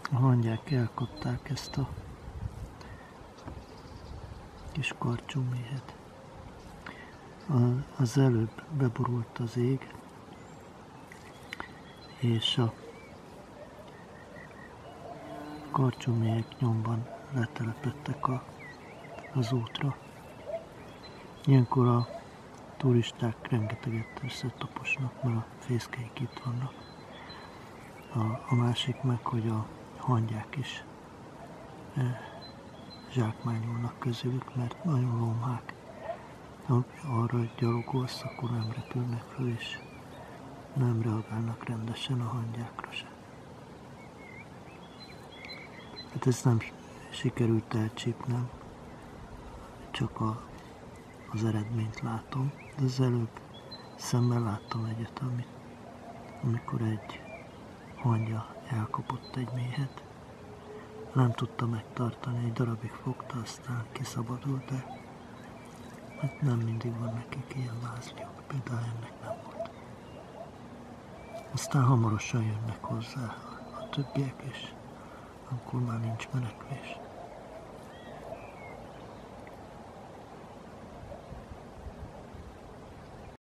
A hangyák elkapták ezt a kis karcsúméhet. Az előbb beborult az ég, és a karcsúméhek nyomban letelepedtek az útra. Ilyenkor a turisták rengeteget összetaposnak, mert a fészkeik itt vannak. A másik meg, hogy a hangyák is zsákmányolnak közülük, mert nagyon lomhák. Ha arra gyalogolsz, akkor nem repülnek föl, és nem reagálnak rendesen a hangyákra se. Hát ezt nem sikerült elcsípnem, csak az eredményt látom. De az előbb szemmel láttam egyet, amikor egy hangya elkapott egy méhet. Nem tudta megtartani, egy darabig fogta, aztán kiszabadult, de hát nem mindig van nekik ilyen vázliuk, például ennek nem volt. Aztán hamarosan jönnek hozzá a többiek, és akkor már nincs menekvés.